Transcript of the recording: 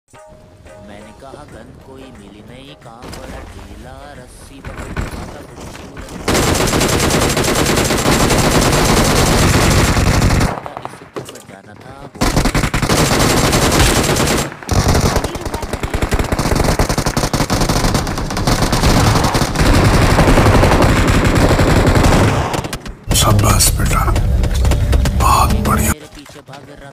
मैंने कहा गंध कोई मिली नहीं, काम बड़ा ढीला, रस्सी पकड़ के माता खुशी उड़न।